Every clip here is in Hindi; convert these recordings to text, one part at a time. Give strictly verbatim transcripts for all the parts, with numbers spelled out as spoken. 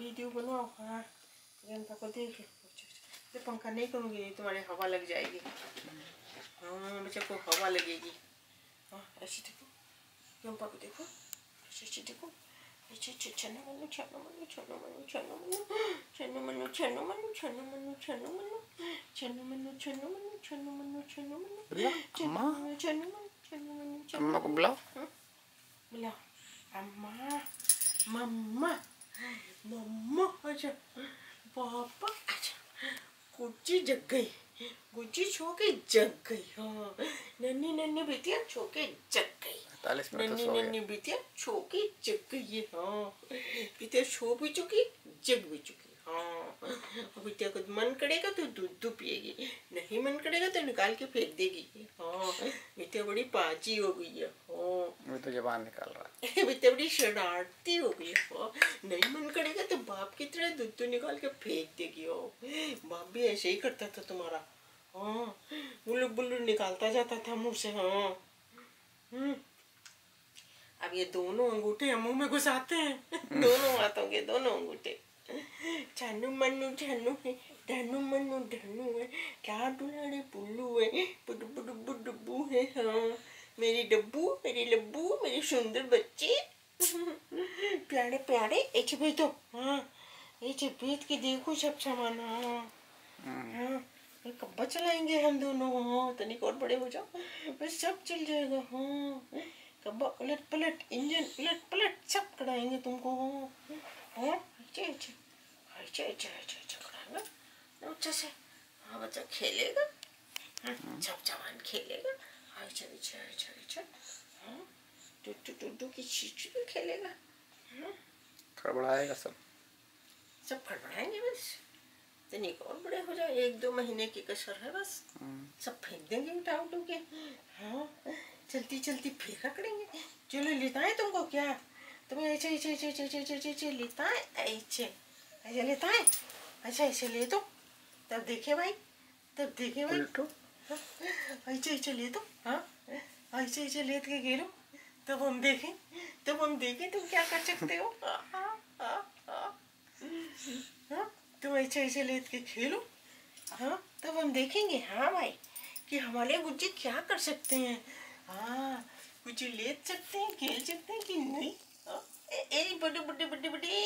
वीडियो बनाओ। हाँ जनता को देख ये पंखा नहीं करूँगी, तुम्हारी हवा लग जाएगी। हाँ बच्चे को हवा लगेगी। हाँ ऐसे देखो, जनता को देखो, ऐसे ऐसे देखो, ऐसे ऐसे छन्नो मन्नो छन्नो मन्नो छन्नो मन्नो छन्नो मन्नो छन्नो मन्नो छन्नो मन्नो छन्नो मन्नो छन्नो मन्नो छन्नो मन्नो छन्नो मन्नो छन्नो मन्नो छन्नो मन्नो छन्नो मन्नो छन्नो मन्नो अम्मा को बुलाओ, बुलाओ अम्मा मम्मा मम्मा। अच्छा पापा, अच्छा गुच्ची जग गई, गुच्ची छो के जग गई। हाँ नन्नी नन्नी बिटिया छो के जग गई, नन्नी नन्नी बिटिया छो के जग गई। हाँ बिटिया छो भी चुकी, जग भी चुकी। हाँ बिटिया को मन करेगा तो दूध दूध पिएगी, नहीं मन करेगा तो निकाल के फेंक देगी। हाँ बिटिया बड़ी पाची हो गई है। हाँ वो तो जबान निकाल रहा है। बिटिया बड़ी शरारती हो गई है। हाँ नहीं मन करेगा तो बाप की तरह दूध तो निकाल के फेंक देगी। हो बाप भी ऐसे ही करता था तुम्हारा। हाँ बुल्लू बुल्लू निकालता जाता था मुंह से। हाँ हम्म अब ये दोनों अंगूठे मुंह में घुसाते हैं। दोनों हाथों के दोनों अंगूठे। छन्नू मन्नू छन्नू है, धनु मन्नू धनु है, क्या दुलारे पुल्लू है, बुड्डू बुड्डू बुड्डू बू है। हाँ मेरी डब्बू, मेरी लब्बू, मेरी सुंदर बच्चे, प्यारे प्यारे। ऐसे भेज दो। हाँ ऐसे भेज के देखो सब सामान। हाँ हाँ कब्बा चलाएंगे हम दोनों। हाँ तनिक और बड़े हो जाओ बस सब चल जाएगा। हाँ कब्बा उलट पलट, इंजन उलट पलट सब कराएंगे तुमको। हाँ अच्छे अच्छे अच्छे अच्छे अच्छे अच्छे कराएंगे अच्छे से। हाँ बच्चा खेलेगा, सब जवान खेलेगा। अच्छा अच्छा अच्छा अच्छा। हाँ टुट्टू टुट्टू की चीचू भी खेलेगा। फड़फड़ाएगा सब, सब फड़फड़ाएंगे बस। तनिक और बड़े हो जाए, एक दो महीने की कसर है बस, सब फेंक देंगे उठा उठू के। हाँ चलती चलती फेंका करेंगे। चलो लेता है तुमको क्या, तुम्हें ऐसे ऐसे ऐसे ऐसे ऐसे ऐसे लेता है, ऐसे ऐसे लेता है। अच्छा ऐसे ले दो तब देखे भाई, तब देखे भाई। ऐसे ऐसे ले दो। हाँ ऐसे ऐसे लेट के खेलो तब हम देखें, तब हम देखें तुम क्या कर सकते हो। हाँ तुम ऐसे ऐसे लेट के खेलो। हाँ तब हम देखेंगे हाँ भाई कि हमारे गुज्जे क्या कर सकते हैं। हाँ गुज्जे लेट सकते हैं, खेल सकते हैं कि नहीं। हाँ ए, ए बड़े बड़े बड़े बड़े।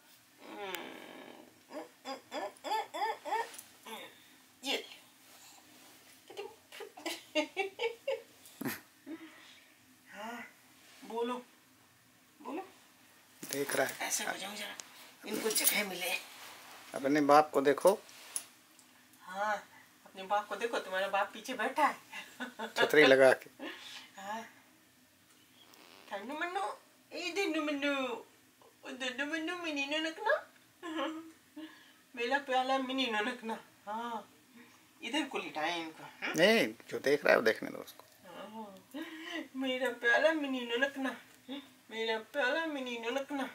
ये हाँ बोलो बोलो। देख रहा है ऐसे हो जाओ जरा, इनको जगह मिले। अपने बाप को देखो। हाँ अपने बाप को देखो, तुम्हारा बाप पीछे बैठा है छतरी लगा के। हाँ धन्नु मन्नू, ए धन्नु मन्नू, धन्नु मन्नू मिनी ननकना, मेरा प्याला मिनी ननकना। हाँ इधर को लिटाए इनको। नहीं जो देख रहा है वो देखने दो उसको। मेरा प्याला मिनी ननकना, मेरा प्याला मिनी ननकना।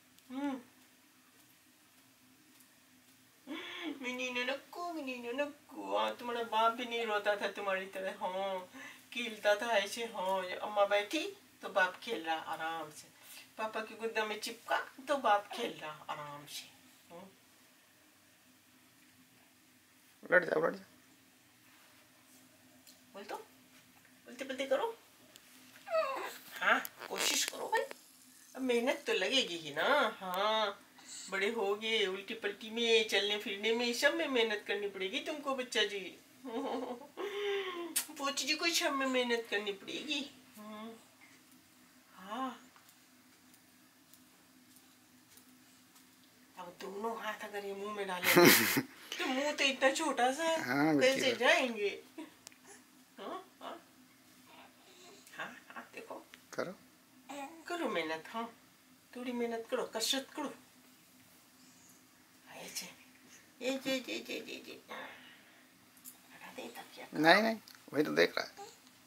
मिनी ननक्कू मिनी ननक्कू। हाँ तुम्हारा बाप भी नहीं रोता था तुम्हारी तरह। हाँ खेलता था ऐसे। हाँ अम्मा बैठी तो बाप खेल रहा आराम से, पापा की गुद्दा में चिपका तो बाप खेल रहा आराम से। उलट जा उलट जा, बोल तो बोलते बोलते करो। हाँ कोशिश करो भाई, अब मेहनत तो लगेगी ही ना। हाँ बड़े हो गए, उल्टी पल्टी में चलने फिरने में सब में मेहनत करनी पड़ेगी तुमको बच्चा जी। पोची जी को सब में मेहनत करनी पड़ेगी। हाँ अब दोनों हाथ अगर ये मुंह में डालेंगे तो मुंह तो इतना छोटा सा है। हाँ, कैसे जाएंगे। हाँ हाँ हाँ हाँ देखो करो करो मेहनत। हाँ थोड़ी मेहनत करो, कसरत करो। ये जे जे जे जे जे नहीं नहीं वही तो देख रहा है।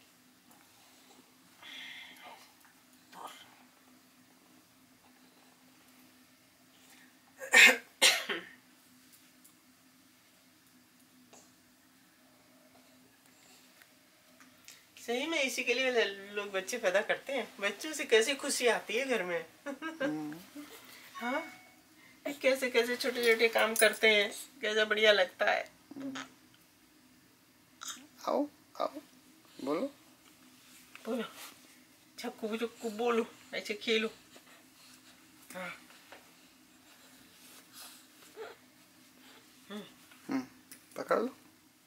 सही में इसी के लिए लोग बच्चे पैदा करते हैं। बच्चों से कैसी खुशी आती है घर में। हाँ कैसे कैसे छोटे छोटे काम करते हैं, कैसा बढ़िया लगता है। आओ आओ बोलो बोलो छक्कू चक्कू बोलो, ऐसे खेलो। हाँ हम्म पकड़ लो,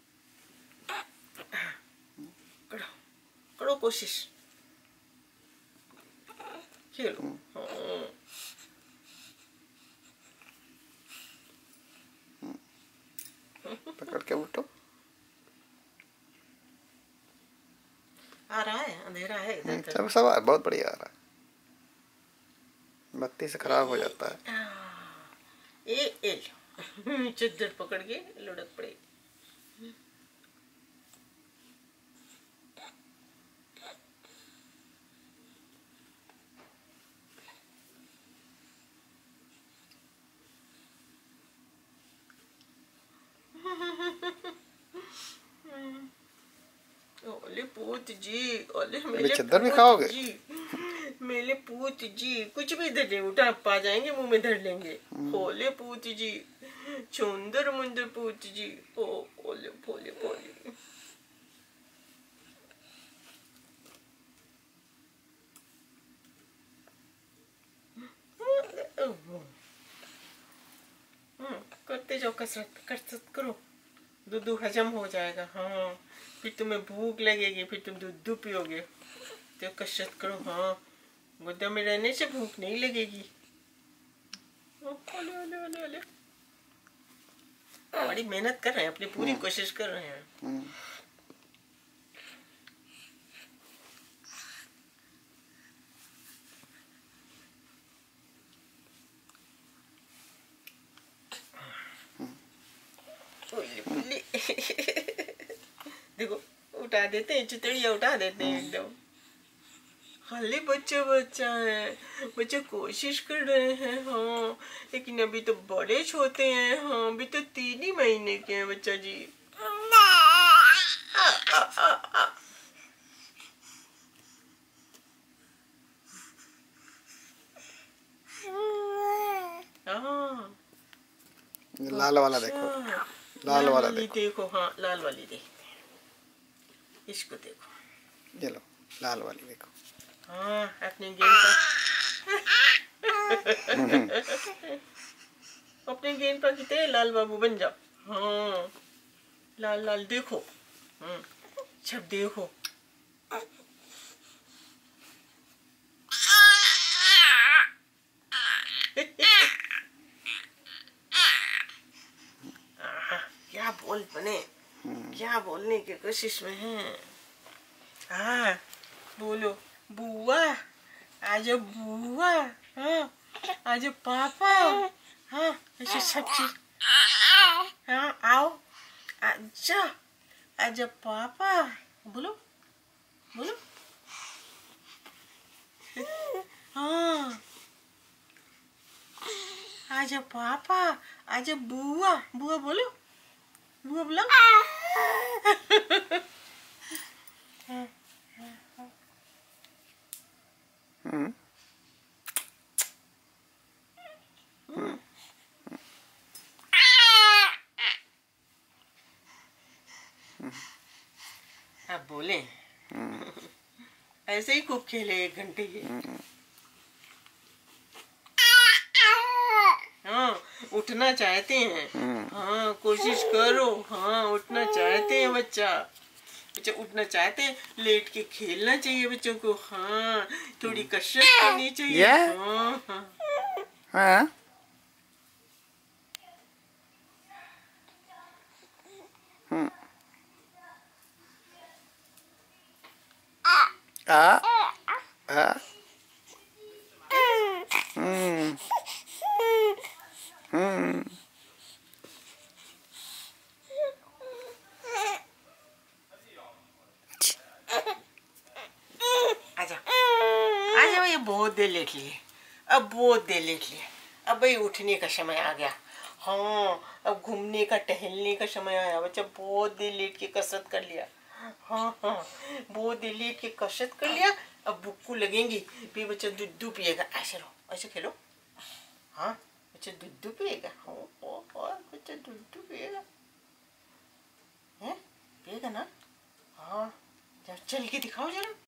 करो करो कोशिश, खेलो। हाँ पकड़ के उठो। आ रहा है, अंधेरा है इधर तरफ। सब सब बहुत बढ़िया आ रहा है, बत्ती से खराब हो जाता है। ए ए चद्दर पकड़ के लुढ़क पड़े। ओले पूत जी, ओले मेरे चद्दर भी पूत खाओगे? जी, मेरे पूत जी, कुछ भी इधर नहीं उठा पा जाएंगे, मुंह में धर लेंगे। ओले पूत जी, चुंदर मुंदर पूत जी, ओ ओले भोले भोले। करते जाओ, कसरत कसरत करो, दूध हजम हो जाएगा। हाँ फिर तुम्हें भूख लगेगी, फिर तुम दूध पियोगे, तो कसरत करो। हाँ गुद्दा में रहने से भूख नहीं लगेगी। ओले ओले ओले ओले, बड़ी मेहनत कर रहे हैं, अपनी पूरी कोशिश कर रहे हैं। देखो उठा देते हैं, चितड़िया उठा देते हैं एकदम। हाले बच्चा बच्चा है, बच्चे कोशिश कर रहे हैं। हाँ लेकिन अभी तो बड़े छोटे हैं। हाँ अभी तो तीन ही महीने के हैं बच्चा जी। हाँ लाल वाला देखो, अच्छा, लाल वाला वाली देखो। देखो। हाँ लाल वाली देखते हैं, इसको देखो। ये लो लाल वाली देखो। हाँ अपने गेंद पर अपने गेंद पर कितने लाल बाबू बन जाओ। हाँ लाल लाल देखो। हम्म सब देखो। क्या बोल बने, क्या बोलने की कोशिश में है। हाँ बोलो बुआ, आज बुआ। हाँ आज पापा। हाँ ऐसे सब चीज। हाँ आओ आजा, आजा पापा। बोलो बोलो। हाँ आजा पापा, आजा बुआ। बुआ बोलो, बुआ बोलो। हम्म अब बोले ऐसे ही खूब खेले एक घंटे के। हाँ उठना चाहते हैं। हाँ कोशिश करो। हाँ उठना चाहते हैं बच्चा, बच्चा उठना चाहते हैं। लेट के खेलना चाहिए बच्चों को। हाँ थोड़ी कसरत करनी चाहिए। हाँ हाँ हाँ हम्म आ आ हम्म हम्म आजा आजा भैया, बहुत देर लेट लिए, अब बहुत देर लेट लिए। अब भाई उठने का समय आ गया। हाँ अब घूमने का टहलने का समय आया। बच्चा बहुत देर लेट के कसरत कर लिया। हाँ हाँ बहुत देर लेट के कसरत कर लिया। अब भूख को लगेंगी, फिर बच्चा दूध दूध पिएगा। ऐसे रहो, ऐसे खेलो। हाँ बच्चा दूध पिएगा? हाँ और बच्चा दूध पिएगा है, पिएगा ना? हाँ, चल के दिखाओ जरा।